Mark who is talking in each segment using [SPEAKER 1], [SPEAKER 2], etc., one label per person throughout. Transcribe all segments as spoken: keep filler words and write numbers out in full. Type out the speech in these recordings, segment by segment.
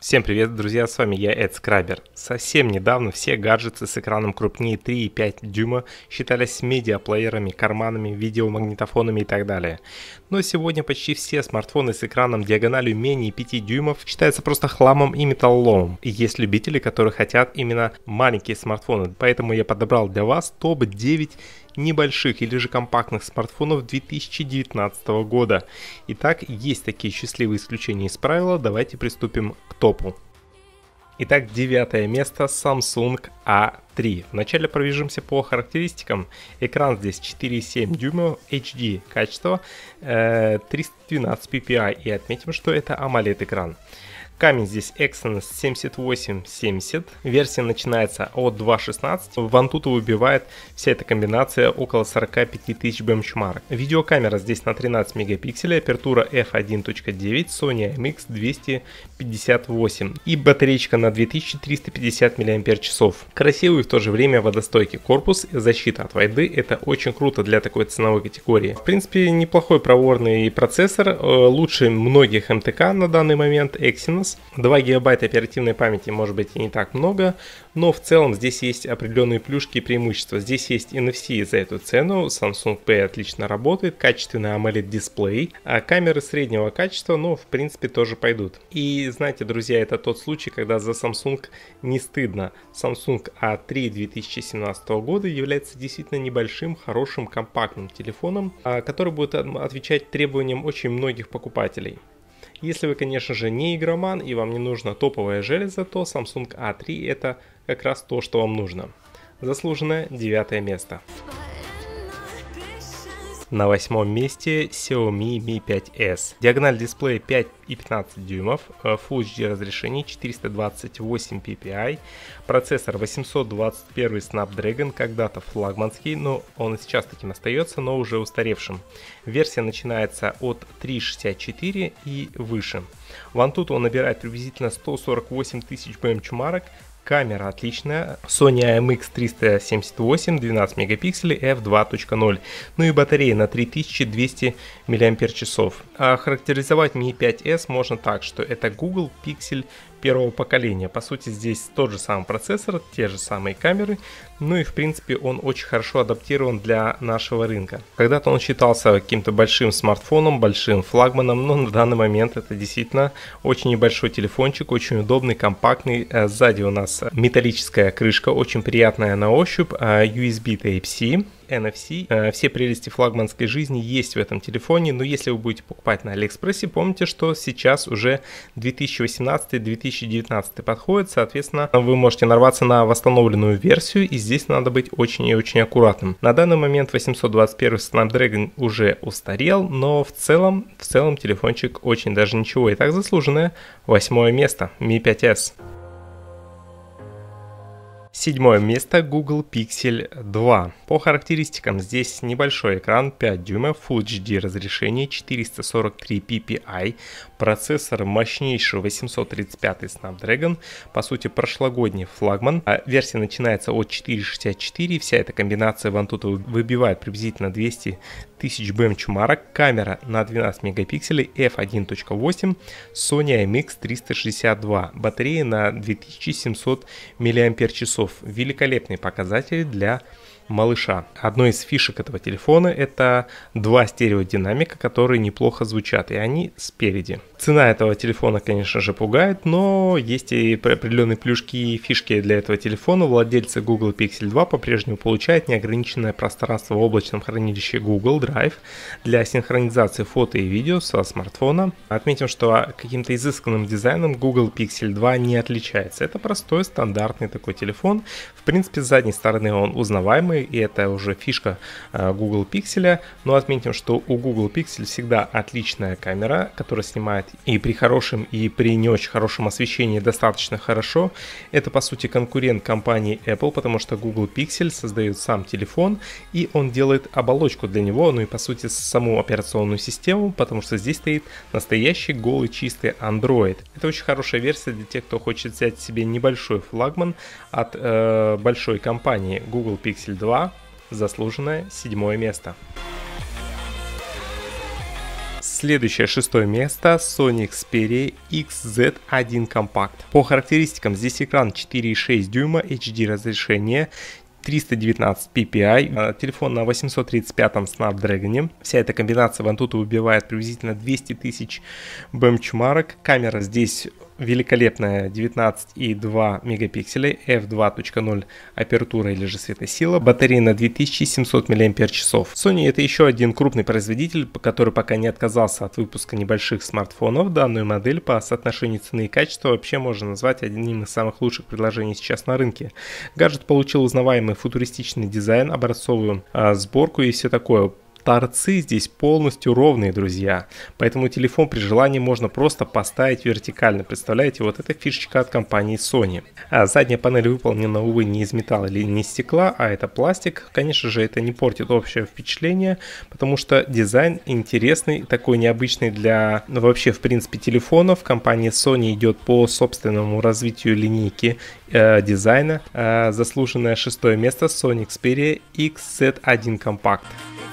[SPEAKER 1] Всем привет, друзья, с вами я, Эдскрайбер. Совсем недавно все гаджеты с экраном крупнее три и пять дюйма считались медиаплеерами, карманами, видеомагнитофонами и так далее. Но сегодня почти все смартфоны с экраном диагональю менее пяти дюймов считаются просто хламом и металлоломом. И есть любители, которые хотят именно маленькие смартфоны, поэтому я подобрал для вас топ девять небольших или же компактных смартфонов две тысячи девятнадцатого года. Итак, есть такие счастливые исключения из правила, давайте приступим к топу. Итак, девятое место Samsung а три. Вначале пробежимся по характеристикам. Экран здесь четыре и семь дюйма, эйч ди качество, э, триста двенадцать пи пи ай, и отметим, что это AMOLED экран. Камень здесь Exynos семьдесят восемь семьдесят, версия начинается от два шестнадцать, в Antutu выбивает вся эта комбинация около сорок пять тысяч бенчмарк. Видеокамера здесь на тринадцать мегапикселей, апертура эф один точка девять, Sony ай эм икс двести пятьдесят восемь и батареечка на две тысячи триста пятьдесят мАч. Красивый и в то же время водостойкий корпус, защита от воды, это очень круто для такой ценовой категории. В принципе, неплохой проворный процессор, лучше многих эм тэ ка на данный момент, Exynos. два гигабайта оперативной памяти может быть и не так много, но в целом здесь есть определенные плюшки и преимущества. Здесь есть эн эф си за эту цену, Samsung Pay отлично работает, качественный AMOLED дисплей, а камеры среднего качества, ну, в принципе, тоже пойдут. И знаете, друзья, это тот случай, когда за Samsung не стыдно. Samsung а три две тысячи семнадцатого года является действительно небольшим, хорошим, компактным телефоном, который будет отвечать требованиям очень многих покупателей. Если вы, конечно же, не игроман и вам не нужно топовое железо, то Samsung а три это как раз то, что вам нужно. Заслуженное девятое место. На восьмом месте Xiaomi Mi пять эс. Диагональ дисплея пять и пятнадцать дюймов, Full эйч ди разрешение, четыреста двадцать восемь пи пи ай, процессор восемьсот двадцать один Snapdragon, когда-то флагманский, но он и сейчас таким остается, но уже устаревшим. Версия начинается от три шестьдесят четыре и выше. В Antutu он набирает приблизительно сто сорок восемь тысяч бенчмарок. Камера отличная, Sony ай эм икс триста семьдесят восемь, двенадцать мегапикселей, эф два точка ноль, ну и батарея на три тысячи двести мАч. А характеризовать Mi пять эс можно так, что это Google Pixel первого поколения. По сути, здесь тот же самый процессор, те же самые камеры, ну и в принципе он очень хорошо адаптирован для нашего рынка. Когда-то он считался каким-то большим смартфоном, большим флагманом, но на данный момент это действительно очень небольшой телефончик, очень удобный, компактный. Сзади у нас металлическая крышка, очень приятная на ощупь, ю эс би Type-C, эн эф си. Все прелести флагманской жизни есть в этом телефоне, но если вы будете покупать на Алиэкспрессе, помните, что сейчас уже две тысячи восемнадцатый — две тысячи девятнадцатый подходит, соответственно, вы можете нарваться на восстановленную версию, и здесь надо быть очень и очень аккуратным. На данный момент восемьсот двадцать один Snapdragon уже устарел, но в целом, в целом телефончик очень даже ничего. И так заслуженное восьмое место Mi пять эс. Седьмое место Google Pixel два. По характеристикам здесь небольшой экран, пять дюймов, Full эйч ди разрешение, четыреста сорок три пи пи ай, процессор мощнейший восемьсот тридцать пять Snapdragon, по сути прошлогодний флагман. А версия начинается от четыре шестьдесят четыре, вся эта комбинация в Antutu выбивает приблизительно двести тысяч бенчмарок, камера на двенадцать мегапикселей, эф один точка восемь, Sony ай эм икс триста шестьдесят два, батарея на две тысячи семьсот мАч. Великолепные показатели для малыша. Одной из фишек этого телефона это два стереодинамика, которые неплохо звучат, и они спереди. Цена этого телефона, конечно же, пугает, но есть и определенные плюшки и фишки для этого телефона. Владельцы Google Pixel два по-прежнему получают неограниченное пространство в облачном хранилище Google Drive для синхронизации фото и видео со смартфона. Отметим, что каким-то изысканным дизайном Google Pixel два не отличается. Это простой, стандартный такой телефон. В принципе, с задней стороны он узнаваемый, и это уже фишка Google Pixel. Но отметим, что у Google Pixel всегда отличная камера, которая снимает и при хорошем, и при не очень хорошем освещении достаточно хорошо. Это, по сути, конкурент компании Apple, потому что Google Pixel создает сам телефон, и он делает оболочку для него, ну и, по сути, саму операционную систему, потому что здесь стоит настоящий голый чистый Android. Это очень хорошая версия для тех, кто хочет взять себе небольшой флагман от э, большой компании. Google Pixel два, заслуженное седьмое место. Следующее, шестое место, Sony Xperia икс зет один Compact. По характеристикам здесь экран четыре и шесть дюйма, эйч ди разрешение, триста девятнадцать пи пи ай, телефон на восемьсот тридцать пятом Snapdragon. Вся эта комбинация в Antutu выбивает приблизительно двести тысяч бенчмарок. Камера здесь великолепная, девятнадцать и два мегапикселя, эф два точка ноль апертура или же светосила, батарея на две тысячи семьсот мАч. Sony — это еще один крупный производитель, который пока не отказался от выпуска небольших смартфонов. Данную модель по соотношению цены и качества вообще можно назвать одним из самых лучших предложений сейчас на рынке. Гаджет получил узнаваемый футуристичный дизайн, образцовую а, сборку и все такое. Торцы здесь полностью ровные, друзья, поэтому телефон при желании можно просто поставить вертикально. Представляете, вот эта фишечка от компании Sony. А задняя панель выполнена, увы, не из металла или не из стекла, а это пластик. Конечно же, это не портит общее впечатление, потому что дизайн интересный, такой необычный для, ну, вообще, в принципе, телефонов. Компания Sony идет по собственному развитию линейки э, дизайна. Э, заслуженное шестое место, Sony Xperia икс зет один Compact.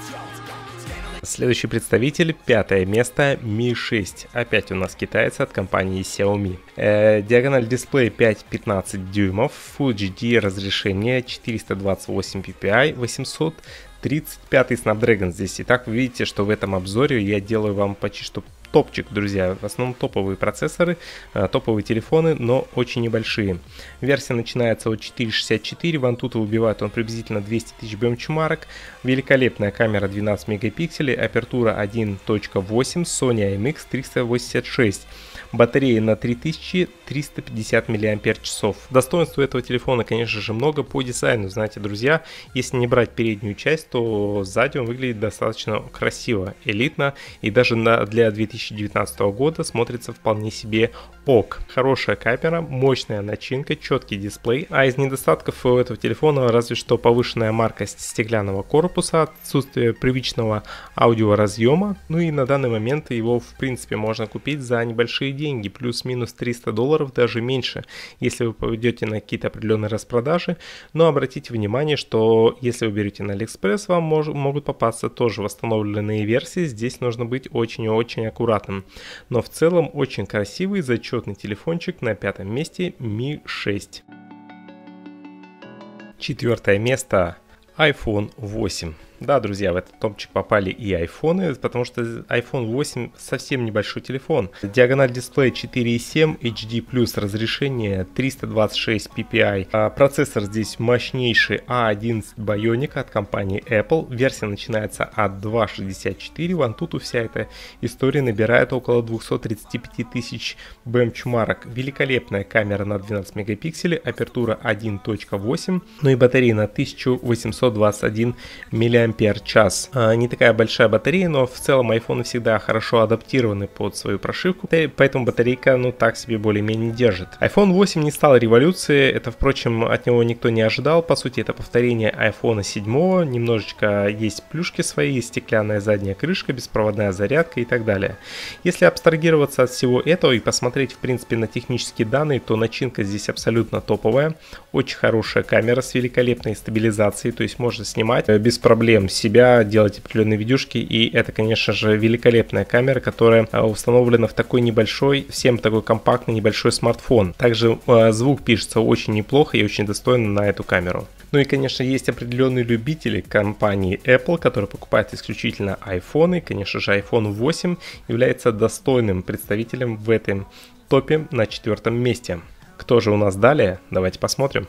[SPEAKER 1] Следующий представитель, пятое место, ми шесть. Опять у нас китайцы от компании Xiaomi. Э, диагональ дисплея пять и пятнадцать дюймов, Full эйч ди разрешение, четыреста двадцать восемь пи пи ай, восемьсот тридцать пятый Snapdragon здесь. Итак, вы видите, что в этом обзоре я делаю вам почти что топчик, друзья. В основном топовые процессоры, топовые телефоны, но очень небольшие. Версия начинается от четыреста шестьдесят четыре, в Antutu выбивает он приблизительно двести тысяч бенчмарок. Великолепная камера двенадцать мегапикселей, апертура один точка восемь, Sony ай эм икс триста восемьдесят шесть. Батарея на три тысячи триста пятьдесят мАч. Достоинств у этого телефона, конечно же, много по дизайну. Знаете, друзья, если не брать переднюю часть, то сзади он выглядит достаточно красиво, элитно, и даже на, для две тысячи девятнадцатого года смотрится вполне себе ок. Хорошая камера, мощная начинка, четкий дисплей. А из недостатков у этого телефона разве что повышенная маркость стеклянного корпуса, отсутствие привычного аудиоразъема. Ну и на данный момент его, в принципе, можно купить за небольшие деньги. деньги, плюс-минус триста долларов, даже меньше, если вы пойдете на какие-то определенные распродажи. Но обратите внимание, что если вы берете на AliExpress, вам мож, могут попасться тоже восстановленные версии. Здесь нужно быть очень и очень аккуратным. Но в целом очень красивый, зачетный телефончик на пятом месте, ми шесть. Четвертое место, айфон восемь. Да, друзья, в этот топчик попали и айфоны, потому что айфон восемь совсем небольшой телефон. Диагональ дисплея четыре и семь, эйч ди плюс разрешение, триста двадцать шесть пи пи ай. А процессор здесь мощнейший а одиннадцать Bionic от компании Apple. Версия начинается от два шестьдесят четыре. В Antutu вся эта история набирает около двести тридцать пять тысяч бенчмарок. Великолепная камера на двенадцать мегапикселей, апертура один точка восемь, ну и батарея на тысяча восемьсот двадцать один мАч. Не такая большая батарея, но в целом айфоны всегда хорошо адаптированы под свою прошивку, поэтому батарейка, ну, так себе более-менее держит. айфон восемь не стал революцией, это, впрочем, от него никто не ожидал. По сути, это повторение айфон семь, немножечко есть плюшки свои, стеклянная задняя крышка, беспроводная зарядка и так далее. Если абстрагироваться от всего этого и посмотреть, в принципе, на технические данные, то начинка здесь абсолютно топовая. Очень хорошая камера с великолепной стабилизацией, то есть можно снимать без проблем себя, делать определенные видюшки, и это, конечно же, великолепная камера, которая установлена в такой небольшой, всем такой компактный небольшой смартфон. Также э, звук пишется очень неплохо и очень достойно на эту камеру. Ну и, конечно, есть определенные любители компании Apple, которые покупают исключительно айфоны. Конечно же, айфон восемь является достойным представителем в этом топе на четвертом месте. Кто же у нас далее? Давайте посмотрим.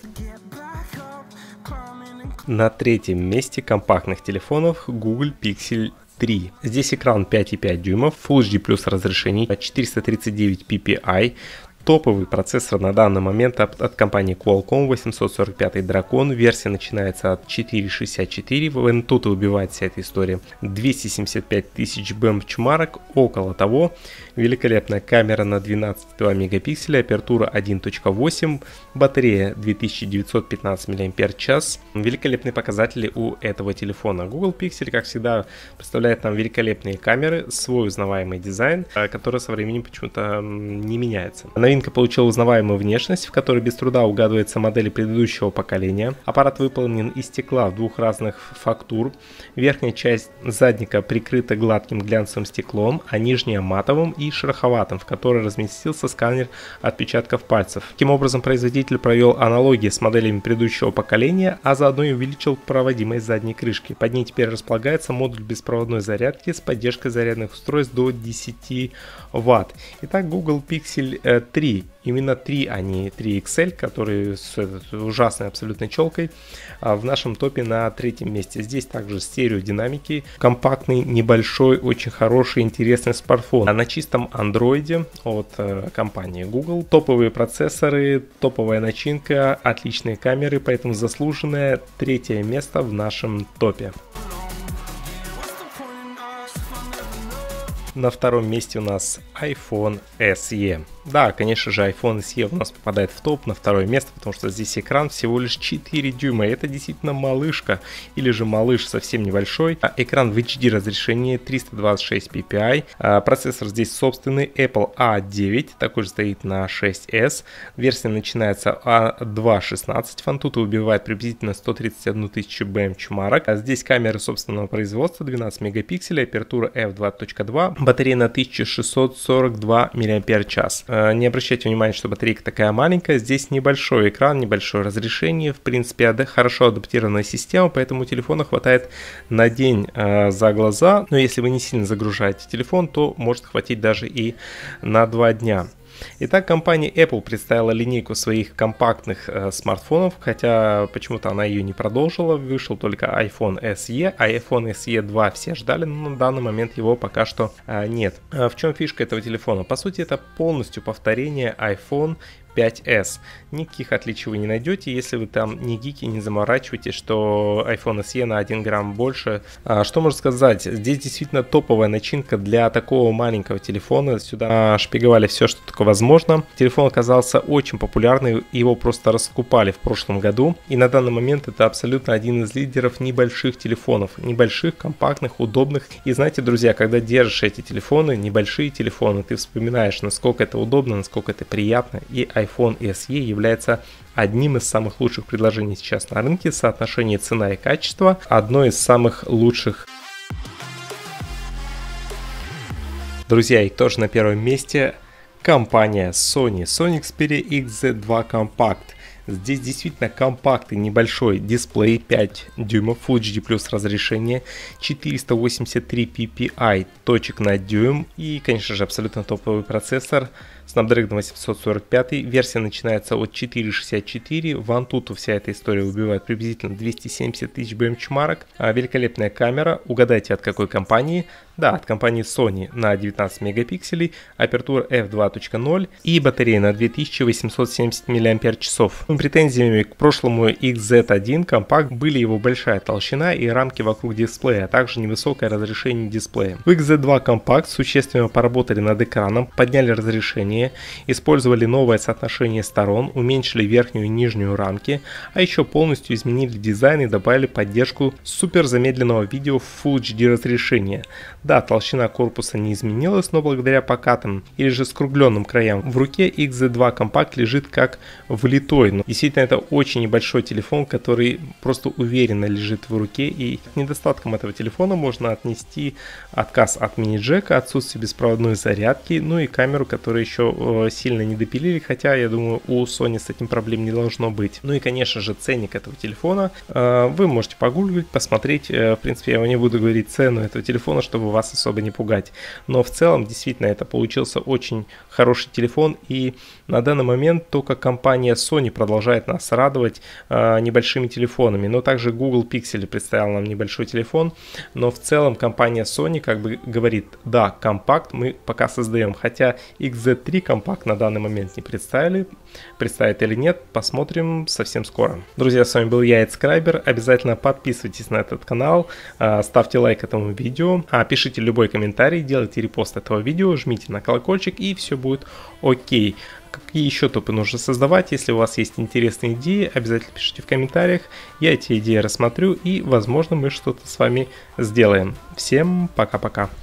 [SPEAKER 1] На третьем месте компактных телефонов Google Pixel три. Здесь экран пять и пять дюймов, Full эйч ди плюс разрешение, четыреста тридцать девять пи пи ай. Топовый процессор на данный момент от, от компании Qualcomm, восемьсот сорок пятый Dragon. Версия начинается от четыреста шестьдесят четыре. В Antutu убивает вся эта история. двести семьдесят пять тысяч бенчмарок, около того. Великолепная камера на двенадцать и два мегапикселя, апертура один точка восемь, батарея две тысячи девятьсот пятнадцать мАч. Великолепные показатели у этого телефона. Google Pixel, как всегда, представляет нам великолепные камеры, свой узнаваемый дизайн, который со временем почему-то не меняется. На Новинка получила узнаваемую внешность, в которой без труда угадывается модели предыдущего поколения. Аппарат выполнен из стекла в двух разных фактур. Верхняя часть задника прикрыта гладким глянцевым стеклом, а нижняя матовым и шероховатым, в которой разместился сканер отпечатков пальцев. Таким образом, производитель провел аналогии с моделями предыдущего поколения, а заодно и увеличил проводимость задней крышки. Под ней теперь располагается модуль беспроводной зарядки с поддержкой зарядных устройств до десяти ватт. Итак, Google Pixel три. Именно три, а не три икс эль, который с этой ужасной абсолютной челкой, в нашем топе на третьем месте. Здесь также стереодинамики, компактный, небольшой, очень хороший, интересный смартфон. А на чистом андроиде от э, компании Google. Топовые процессоры, топовая начинка, отличные камеры, поэтому заслуженное третье место в нашем топе. На втором месте у нас iPhone эс и. Да, конечно же, iPhone эс и у нас попадает в топ на второе место, потому что здесь экран всего лишь четыре дюйма. Это действительно малышка, или же малыш совсем небольшой. А экран в эйч ди разрешении, триста двадцать шесть пи пи ай. А процессор здесь собственный, Apple а девять, такой же стоит на шесть эс. Версия начинается а два шестнадцать. Antutu убивает приблизительно сто тридцать одну тысячу бенчмарок. А здесь камеры собственного производства, двенадцать мегапикселей, апертура эф два точка два, батарея на тысяча шестьсот сорок два мАч. Не обращайте внимания, что батарейка такая маленькая. Здесь небольшой экран, небольшое разрешение. В принципе, хорошо адаптированная система, поэтому телефона хватает на день э, за глаза. Но если вы не сильно загружаете телефон, то может хватить даже и на два дня. Итак, компания Apple представила линейку своих компактных э, смартфонов, хотя почему-то она ее не продолжила. Вышел только iPhone эс и, а iPhone эс и два все ждали, но на данный момент его пока что э, нет. А в чем фишка этого телефона? По сути, это полностью повторение iPhone пять эс. Никаких отличий вы не найдете, если вы там не гики, не заморачиваетесь, что iPhone эс и на один грамм больше. А, что можно сказать? Здесь действительно топовая начинка для такого маленького телефона. Сюда шпиговали все, что только возможно. Телефон оказался очень популярный, его просто раскупали в прошлом году. И на данный момент это абсолютно один из лидеров небольших телефонов. Небольших, компактных, удобных. И знаете, друзья, когда держишь эти телефоны, небольшие телефоны, ты вспоминаешь, насколько это удобно, насколько это приятно. И iPhone эс и является одним из самых лучших предложений сейчас на рынке. Соотношение цена и качество одно из самых лучших. Друзья, и тоже на первом месте компания Sony. Sony Xperia икс зет два Compact. Здесь действительно компактный небольшой дисплей, пять дюймов, Full эйч ди плюс разрешение, четыреста восемьдесят три пи пи ай точек на дюйм и, конечно же, абсолютно топовый процессор Snapdragon восемьсот сорок пять. Версия начинается от четыреста шестьдесят четыре. В Antutu вся эта история убивает приблизительно двести семьдесят тысяч бенчмарок. А великолепная камера. Угадайте, от какой компании? Да, от компании Sony на девятнадцать мегапикселей, апертура эф два точка ноль и батарея на две тысячи восемьсот семьдесят мАч. Претензиями к прошлому икс зет один Compact были его большая толщина и рамки вокруг дисплея, а также невысокое разрешение дисплея. В икс зет два Compact существенно поработали над экраном, подняли разрешение, использовали новое соотношение сторон, уменьшили верхнюю и нижнюю рамки, а еще полностью изменили дизайн и добавили поддержку суперзамедленного видео в Full эйч ди разрешения. Да, толщина корпуса не изменилась, но благодаря покатым или же скругленным краям в руке икс зет два Compact лежит как влитой. Но действительно, это очень небольшой телефон, который просто уверенно лежит в руке, и к недостаткам этого телефона можно отнести отказ от мини-джека, отсутствие беспроводной зарядки, ну и камеру, которую еще э, сильно не допилили, хотя я думаю, у Sony с этим проблем не должно быть. Ну и конечно же, ценник этого телефона э, вы можете погуглить, посмотреть. Э, в принципе, я не буду говорить цену этого телефона, чтобы вас особо не пугать, но в целом действительно это получился очень хороший телефон, и на данный момент только компания Sony продолжает нас радовать э, небольшими телефонами, но также Google Pixel представил нам небольшой телефон, но в целом компания Sony как бы говорит: да, компакт мы пока создаем, хотя икс зет три Compact на данный момент не представили, представит или нет, посмотрим совсем скоро. Друзья, с вами был я, Эдскрайбер, обязательно подписывайтесь на этот канал, э, ставьте лайк этому видео, а пишите любой комментарий, делайте репост этого видео, жмите на колокольчик, и все будет окей. Какие еще топы нужно создавать? Если у вас есть интересные идеи, обязательно пишите в комментариях. Я эти идеи рассмотрю, и, возможно, мы что-то с вами сделаем. Всем пока-пока.